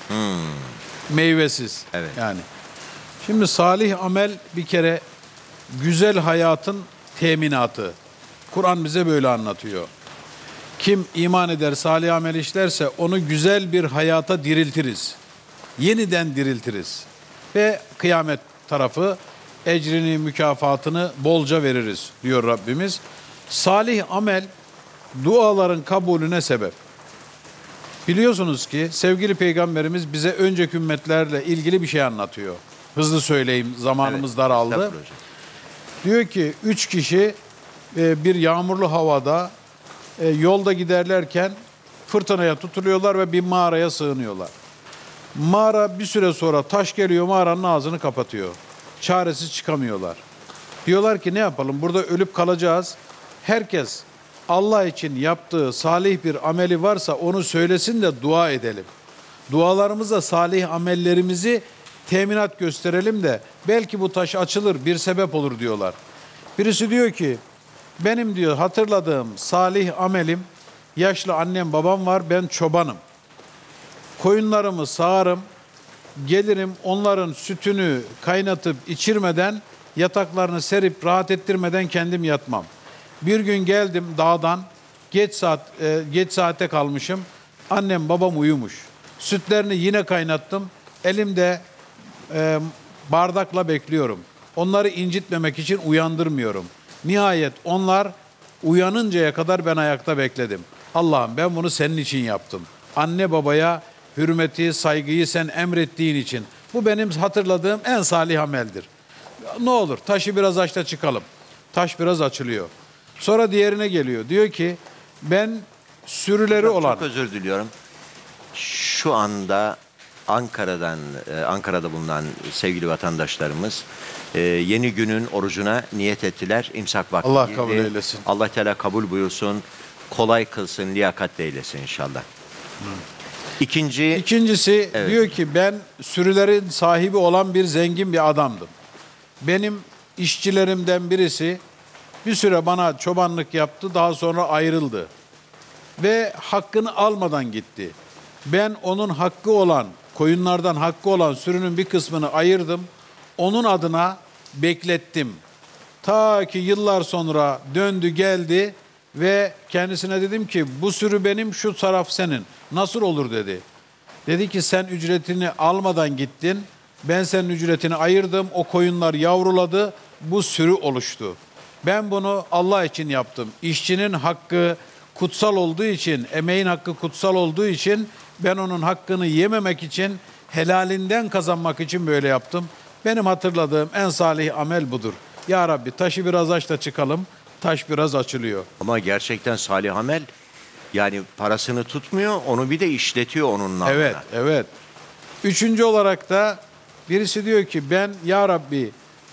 Speaker 2: Meyvesiz.
Speaker 1: Evet.
Speaker 2: Yani. Şimdi salih amel bir kere güzel hayatın teminatı. Kur'an bize böyle anlatıyor. Kim iman eder, salih amel işlerse onu güzel bir hayata diriltiriz. Yeniden diriltiriz. Ve kıyamet tarafı ecrini, mükafatını bolca veririz diyor Rabbimiz. Salih amel duaların kabulüne sebep. Biliyorsunuz ki sevgili Peygamberimiz bize önceki ümmetlerle ilgili bir şey anlatıyor. Hızlı söyleyeyim, zamanımız
Speaker 1: Evet,
Speaker 2: daraldı.
Speaker 1: estağfurullah hocam.
Speaker 2: Diyor ki üç kişi e, bir yağmurlu havada e, yolda giderlerken fırtınaya tutuluyorlar ve bir mağaraya sığınıyorlar. Mağara bir süre sonra taş geliyor, mağaranın ağzını kapatıyor. Çaresiz çıkamıyorlar. Diyorlar ki ne yapalım, burada ölüp kalacağız. Herkes Allah için yaptığı salih bir ameli varsa onu söylesin de dua edelim. Dualarımızla salih amellerimizi teminat gösterelim de belki bu taş açılır, bir sebep olur diyorlar. Birisi diyor ki benim diyor hatırladığım salih amelim, yaşlı annem babam var, ben çobanım. Koyunlarımı sağarım, gelirim onların sütünü kaynatıp içirmeden, yataklarını serip rahat ettirmeden kendim yatmam. Bir gün geldim dağdan, geç saat e, geç saate kalmışım. Annem babam uyumuş. Sütlerini yine kaynattım. Elimde e, bardakla bekliyorum. Onları incitmemek için uyandırmıyorum. Nihayet onlar uyanıncaya kadar ben ayakta bekledim. Allah'ım ben bunu senin için yaptım. Anne babaya hürmeti, saygıyı sen emrettiğin için. Bu benim hatırladığım en salih ameldir. Ne olur taşı biraz aç da çıkalım. Taş biraz açılıyor. Sonra diğerine geliyor. Diyor ki ben sürüleri
Speaker 1: Çok,
Speaker 2: olan...
Speaker 1: çok özür diliyorum. Şu anda Ankara'dan, e, Ankara'da bulunan sevgili vatandaşlarımız e, yeni günün orucuna niyet ettiler. İmsak vakti
Speaker 2: Allah
Speaker 1: girdi.
Speaker 2: kabul eylesin.
Speaker 1: Allah Teala kabul buyursun. Kolay kılsın, liyakatli eylesin inşallah. İkinci,
Speaker 2: İkincisi
Speaker 1: Evet.
Speaker 2: diyor ki ben sürülerin sahibi olan bir zengin bir adamdım. Benim işçilerimden birisi bir süre bana çobanlık yaptı, daha sonra ayrıldı. Ve hakkını almadan gitti. Ben onun hakkı olan, koyunlardan hakkı olan sürünün bir kısmını ayırdım. Onun adına beklettim. Ta ki yıllar sonra döndü geldi ve kendisine dedim ki bu sürü benim, şu taraf senin. Nasıl olur dedi. Dedi ki sen ücretini almadan gittin. Ben senin ücretini ayırdım. O koyunlar yavruladı. Bu sürü oluştu. Ben bunu Allah için yaptım. İşçinin hakkı kutsal olduğu için, emeğin hakkı kutsal olduğu için ben onun hakkını yememek için, helalinden kazanmak için böyle yaptım. Benim hatırladığım en salih amel budur. Ya Rabbi taşı biraz aç da çıkalım. Taş biraz açılıyor.
Speaker 1: Ama gerçekten salih amel, yani parasını tutmuyor, onu bir de işletiyor onun namına.
Speaker 2: Evet, evet. Üçüncü olarak da birisi diyor ki ben ya Rabbi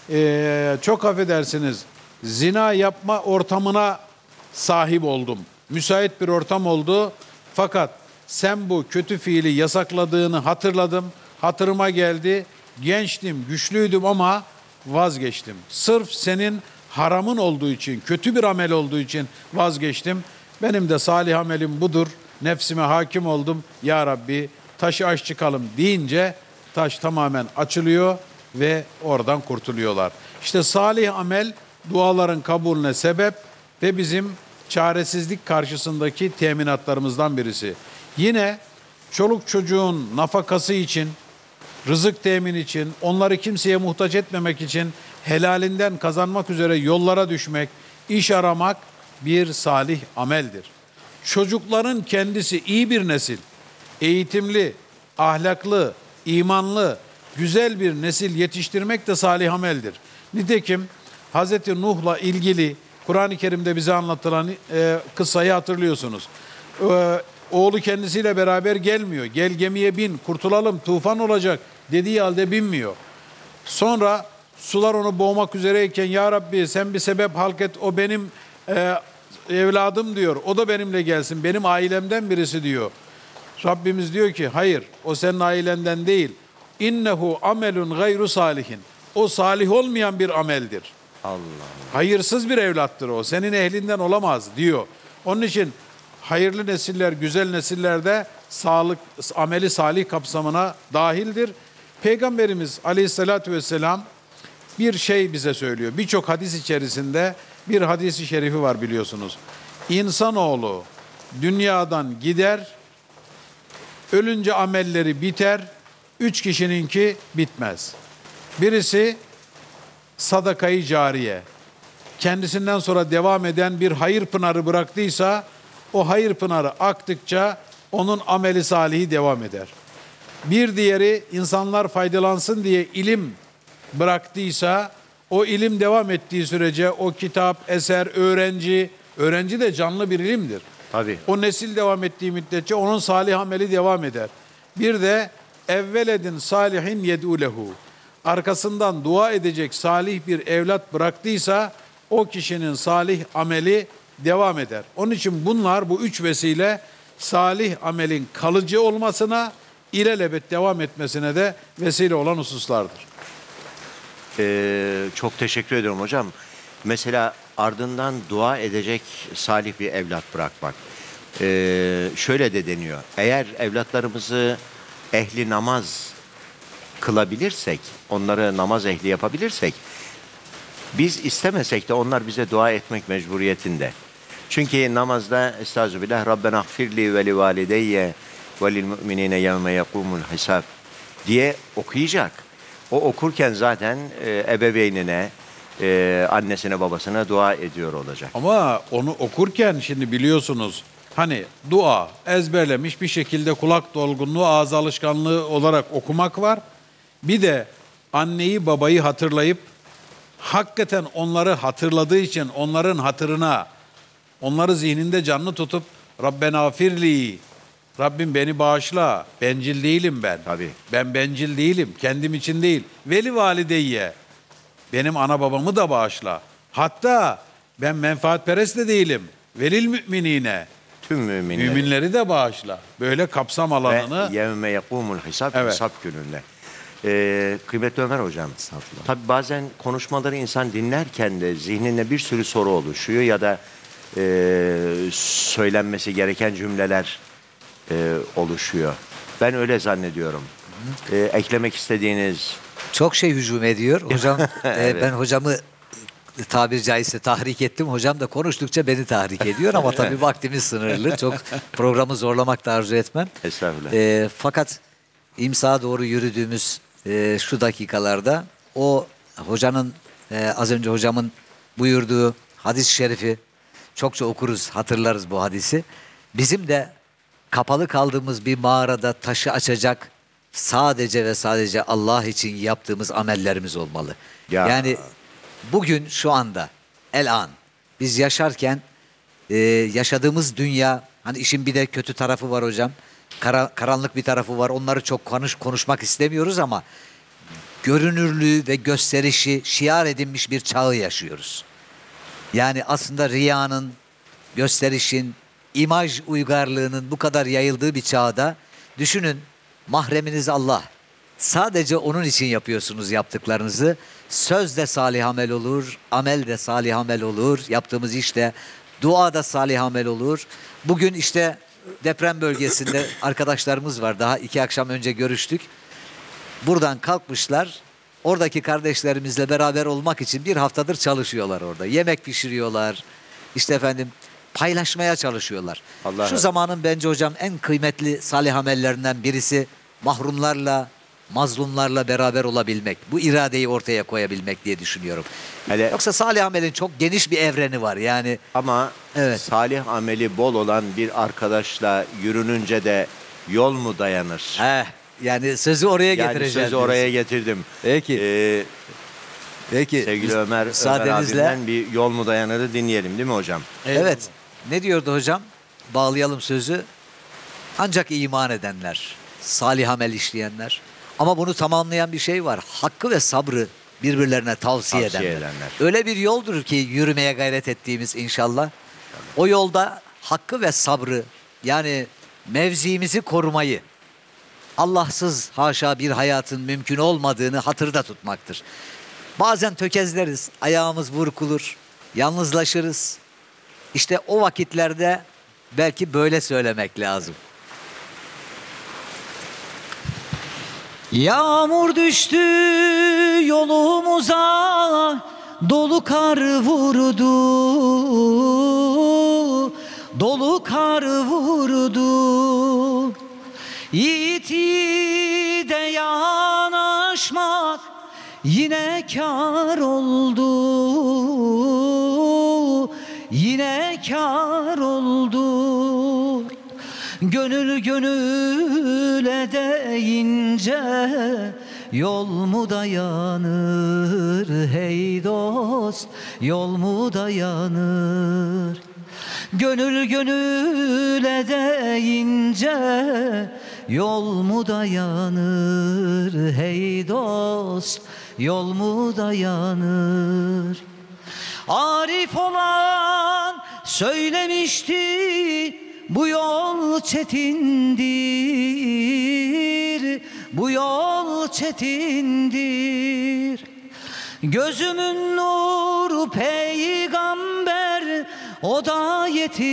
Speaker 2: eee, çok affedersiniz zina yapma ortamına sahip oldum. Müsait bir ortam oldu. Fakat sen bu kötü fiili yasakladığını hatırladım. Hatırıma geldi. Gençtim, güçlüydüm ama vazgeçtim. Sırf senin haramın olduğu için, kötü bir amel olduğu için vazgeçtim. Benim de salih amelim budur. Nefsime hakim oldum. Ya Rabbi taşı aç çıkalım deyince taş tamamen açılıyor ve oradan kurtuluyorlar. İşte salih amel duaların kabulüne sebep ve bizim çaresizlik karşısındaki teminatlarımızdan birisi. Yine çoluk çocuğun nafakası için, rızık temin için, onları kimseye muhtaç etmemek için helalinden kazanmak üzere yollara düşmek, iş aramak bir salih ameldir. Çocukların kendisi iyi bir nesil, eğitimli, ahlaklı, imanlı, güzel bir nesil yetiştirmek de salih ameldir. Nitekim Hazreti Nuh'la ilgili Kur'an-ı Kerim'de bize anlatılan e, kıssayı hatırlıyorsunuz. E, oğlu kendisiyle beraber gelmiyor. Gel gemiye bin, kurtulalım, tufan olacak dediği halde binmiyor. Sonra sular onu boğmak üzereyken ya Rabbi sen bir sebep halk et, o benim e, evladım diyor. O da benimle gelsin, benim ailemden birisi diyor. Rabbimiz diyor ki hayır, o senin ailenden değil. İnnehu amelun gayru salihin. O salih olmayan bir ameldir.
Speaker 1: Allah.
Speaker 2: Hayırsız bir evlattır o. Senin ehlinden olamaz diyor. Onun için hayırlı nesiller, güzel nesillerde sağlık, ameli salih kapsamına dahildir. Peygamberimiz Aleyhisselatü Vesselam bir şey bize söylüyor. Birçok hadis içerisinde bir hadisi şerifi var biliyorsunuz. İnsanoğlu dünyadan gider, ölünce amelleri biter, üç kişininki bitmez. Birisi sadakayı cariye, kendisinden sonra devam eden bir hayır pınarı bıraktıysa, o hayır pınarı aktıkça onun ameli salihi devam eder. Bir diğeri insanlar faydalansın diye ilim bıraktıysa, o ilim devam ettiği sürece o kitap, eser, öğrenci, öğrenci de canlı bir ilimdir.
Speaker 1: Tabii.
Speaker 2: O nesil devam ettiği müddetçe onun salih ameli devam eder. Bir de evveledin salihin yed'u lehu. Arkasından dua edecek salih bir evlat bıraktıysa o kişinin salih ameli devam eder. Onun için bunlar, bu üç vesile salih amelin kalıcı olmasına, ilelebet devam etmesine de vesile olan hususlardır.
Speaker 1: Ee, çok teşekkür ediyorum hocam. Mesela ardından dua edecek salih bir evlat bırakmak. Ee, şöyle de deniyor. Eğer evlatlarımızı ehli namaz kılabilirsek, onları namaz ehli yapabilirsek, biz istemesek de onlar bize dua etmek mecburiyetinde. Çünkü namazda Estağfirullah Rabbena gfirli ve li valideyye ve lil mu'minine yevme yekumul hisab diye okuyacak. O okurken zaten e, ebeveynine, e, annesine, babasına dua ediyor olacak.
Speaker 2: Ama onu okurken şimdi biliyorsunuz hani dua ezberlemiş bir şekilde kulak dolgunluğu, ağız alışkanlığı olarak okumak var. Bir de anneyi babayı hatırlayıp hakikaten onları hatırladığı için onların hatırına, onları zihninde canlı tutup Rabbena firli, Rabbim beni bağışla, bencil değilim ben.
Speaker 1: Tabii.
Speaker 2: Ben bencil değilim, kendim için değil. Veli valideyye, benim ana babamı da bağışla. Hatta ben menfaatperest de değilim. Velil müminine,
Speaker 1: Tüm müminleri.
Speaker 2: müminleri de bağışla. Böyle kapsam alanını...
Speaker 1: Ve yevme yekumul hisab,
Speaker 2: Evet.
Speaker 1: hesap gününde. Ee, kıymetli Ömer hocam, tabii bazen konuşmaları insan dinlerken de zihninde bir sürü soru oluşuyor ya da e, söylenmesi gereken cümleler e, oluşuyor. Ben öyle zannediyorum. E, eklemek istediğiniz...
Speaker 3: Çok şey hücum ediyor. Hocam e, ben hocamı tabir caizse tahrik ettim. Hocam da konuştukça beni tahrik ediyor ama tabii vaktimiz sınırlı. Çok programı zorlamak da arzu etmem.
Speaker 1: Estağfurullah.
Speaker 3: Ee, fakat imsaha doğru yürüdüğümüz e, şu dakikalarda o hocanın e, az önce hocamın buyurduğu hadis-i şerifi çokça okuruz, hatırlarız bu hadisi. Bizim de kapalı kaldığımız bir mağarada taşı açacak sadece ve sadece Allah için yaptığımız amellerimiz olmalı.
Speaker 1: Ya.
Speaker 3: Yani bugün şu anda el an biz yaşarken e, yaşadığımız dünya, hani işin bir de kötü tarafı var hocam. Kara, karanlık bir tarafı var. Onları çok konuş, konuşmak istemiyoruz ama görünürlüğü ve gösterişi şiar edinmiş bir çağı yaşıyoruz. Yani aslında riyanın, gösterişin, imaj uygarlığının bu kadar yayıldığı bir çağda düşünün, mahreminiz Allah. Sadece onun için yapıyorsunuz yaptıklarınızı. Söz de salih amel olur, amel de salih amel olur. Yaptığımız işte dua da salih amel olur. Bugün işte deprem bölgesinde arkadaşlarımız var. Daha iki akşam önce görüştük. Buradan kalkmışlar. Oradaki kardeşlerimizle beraber olmak için bir haftadır çalışıyorlar orada. Yemek pişiriyorlar. İşte efendim paylaşmaya çalışıyorlar.
Speaker 1: Allah
Speaker 3: Şu
Speaker 1: razı-
Speaker 3: zamanın bence hocam en kıymetli salih amellerinden birisi mahrumlarla, mazlumlarla beraber olabilmek. Bu iradeyi ortaya koyabilmek diye düşünüyorum.
Speaker 1: Hele-
Speaker 3: Yoksa salih amelin çok geniş bir evreni var. Yani
Speaker 1: Ama
Speaker 3: Evet.
Speaker 1: salih ameli bol olan bir arkadaşla yürününce de yol mu dayanır?
Speaker 3: heh, yani sözü oraya
Speaker 1: Yani
Speaker 3: getireceğim.
Speaker 1: sözü oraya getirdim.
Speaker 3: Peki.
Speaker 1: Ee,
Speaker 3: Peki.
Speaker 1: sevgili
Speaker 3: Biz-
Speaker 1: Ömer, Ömer
Speaker 3: müsaadenizle.
Speaker 1: abimden bir yol mu dayanırı dinleyelim değil mi hocam?
Speaker 3: Evet. Ne diyordu hocam? Bağlayalım sözü. Ancak iman edenler, salih amel işleyenler. Ama bunu tamamlayan bir şey var. Hakkı ve sabrı birbirlerine tavsiye,
Speaker 1: Tavsiye
Speaker 3: edenler.
Speaker 1: edenler.
Speaker 3: Öyle bir yoldur ki yürümeye gayret ettiğimiz inşallah. O yolda hakkı ve sabrı, yani mevziimizi korumayı, Allahsız haşa bir hayatın mümkün olmadığını hatırda tutmaktır. Bazen tökezleriz, ayağımız burkulur, yalnızlaşırız. İşte o vakitlerde belki böyle söylemek lazım. Yağmur düştü yolumuza, dolu kar vurdu, dolu kar vurdu. Yiğit yiğide yanaşmak yine kâr oldu, yine kâr oldu. Gönül gönüle deyince yol mu dayanır hey dost, yol mu dayanır? Gönül gönüle deyince yol mu dayanır hey dost, yol mu dayanır? Arif olan söylemişti, bu yol çetindir, bu yol çetindir. Gözümün nuru peygamber, o da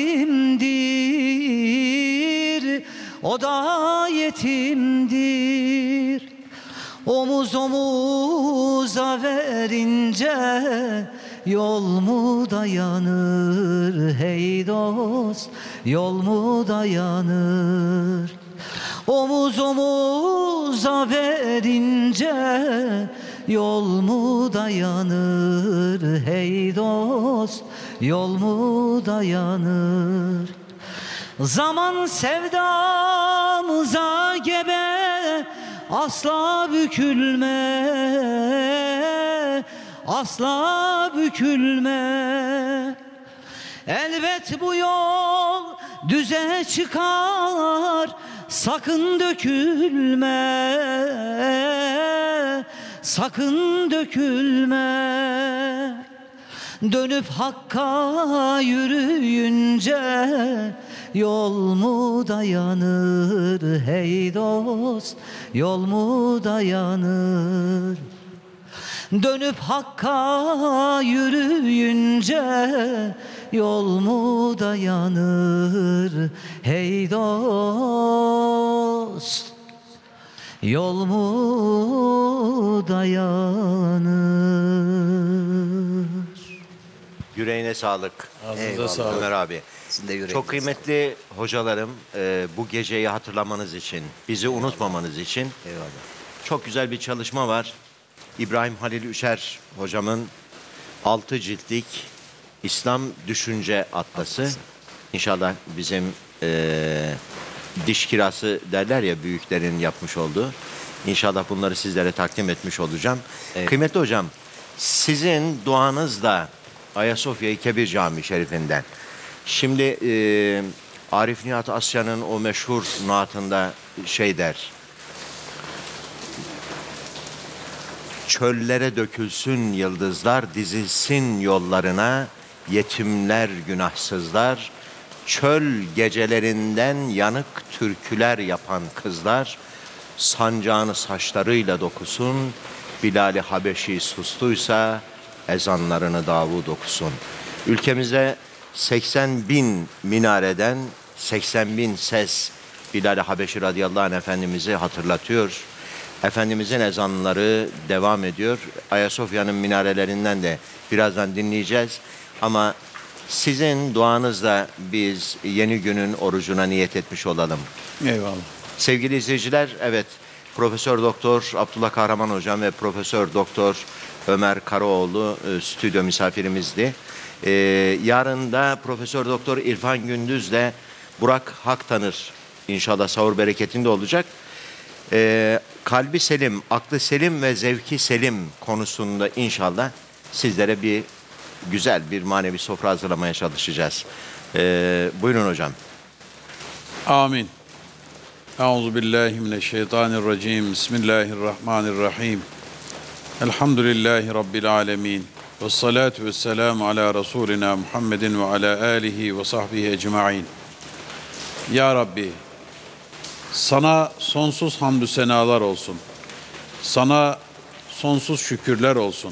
Speaker 3: yetimdir, o da yetimdir. Omuz omuza verince yol mu dayanır hey dost, yol mu dayanır? Omuz omuza verince yol mu dayanır hey dost, yol mu dayanır? Zaman sevdamıza gebe, asla bükülme, asla bükülme. Elbet bu yol düze çıkar, sakın dökülme, sakın dökülme. Dönüp Hakk'a yürüyünce yol mu dayanır hey dost, yol mu dayanır? Dönüp Hakk'a yürüyünce yol mu dayanır hey dost, yol mu dayanır?
Speaker 1: Yüreğine sağlık.
Speaker 2: Ağzınıza
Speaker 3: Eyvallah.
Speaker 2: sağlık.
Speaker 1: Ömer abi.
Speaker 3: Sizin de yüreğinize
Speaker 1: Çok kıymetli hocalarım, e, bu geceyi hatırlamanız için, bizi unutmamanız için
Speaker 3: sağlık. Eyvallah.
Speaker 1: çok güzel bir çalışma var. İbrahim Halil Üşer hocamın altı ciltlik İslam Düşünce Atlası. İnşallah bizim e, diş kirası derler ya büyüklerin yapmış olduğu. İnşallah bunları sizlere takdim etmiş olacağım.
Speaker 3: Evet.
Speaker 1: Kıymetli hocam, sizin duanızla Ayasofya-i Kebir Camii Şerifinden. Şimdi e, Arif Nihat Asya'nın o meşhur naatında şey der. Çöllere dökülsün yıldızlar, dizilsin yollarına, yetimler günahsızlar. Çöl gecelerinden yanık türküler yapan kızlar, sancağını saçlarıyla dokusun, Bilal-i Habeşi sustuysa, ezanlarını Davud okusun. Ülkemize seksen bin minareden seksen bin ses Bilal-i Habeşi radıyallahu anh Efendimiz'i hatırlatıyor. Efendimizin ezanları devam ediyor. Ayasofya'nın minarelerinden de birazdan dinleyeceğiz. Ama sizin duanızla biz yeni günün orucuna niyet etmiş olalım.
Speaker 2: Eyvallah.
Speaker 1: Sevgili izleyiciler, evet Profesör Doktor Abdullah Kahraman Hocam ve Profesör Doktor Ömer Karaoğlu e, stüdyo misafirimizdi. E, yarın da Profesör Doktor İrfan Gündüz'le Burak Haktanır inşallah sahur bereketinde olacak. E, kalbi selim, aklı selim ve zevki selim konusunda inşallah sizlere bir güzel bir manevi sofra hazırlamaya çalışacağız. E, buyurun hocam.
Speaker 2: Amin. Euzu billahi mineşşeytanirracim. Bismillahirrahmanirrahim. Elhamdülillahi rabbil alamin. Ves salatu vesselamu ala rasulina Muhammedin ve ala alihi ve sahbihi ecmaîn. Ya Rabbi, sana sonsuz hamdü senalar olsun. Sana sonsuz şükürler olsun.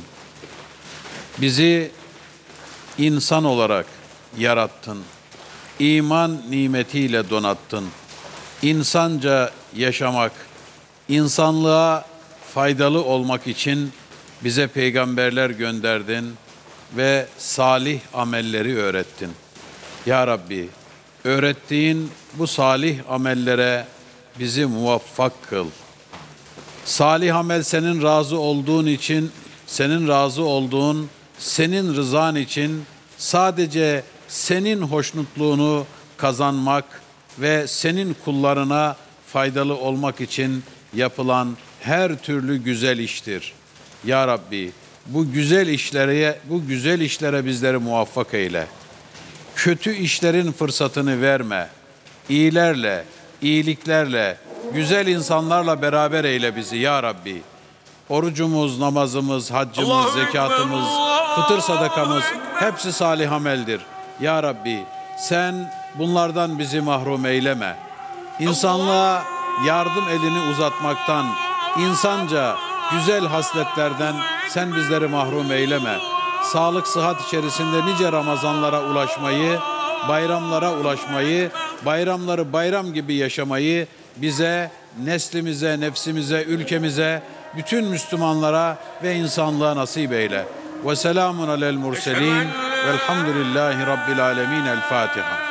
Speaker 2: Bizi insan olarak yarattın. İman nimetiyle donattın. İnsanca yaşamak, insanlığa faydalı olmak için bize peygamberler gönderdin ve salih amelleri öğrettin. Ya Rabbi, öğrettiğin bu salih amellere bizi muvaffak kıl. Salih amel senin razı olduğun için, senin razı olduğun, senin rızan için sadece senin hoşnutluğunu kazanmak ve senin kullarına faydalı olmak için yapılan her türlü güzel iştir. Ya Rabbi, bu güzel işlere bu güzel işlere bizleri muvaffak eyle. Kötü işlerin fırsatını verme. İyilerle, iyiliklerle, güzel insanlarla beraber eyle bizi ya Rabbi. Orucumuz, namazımız, haccımız, zekatımız, fıtır sadakamız hepsi salih ameldir. Ya Rabbi, sen bunlardan bizi mahrum eyleme. İnsanlığa yardım elini uzatmaktan, insanca güzel hasletlerden sen bizleri mahrum eyleme. Sağlık, sıhhat içerisinde nice Ramazanlara ulaşmayı, bayramlara ulaşmayı, bayramları bayram gibi yaşamayı bize, neslimize, nefsimize, ülkemize, bütün Müslümanlara ve insanlığa nasip eyle. Ve selamun alel murselin velhamdülillahi rabbil alemin. El Fatiha.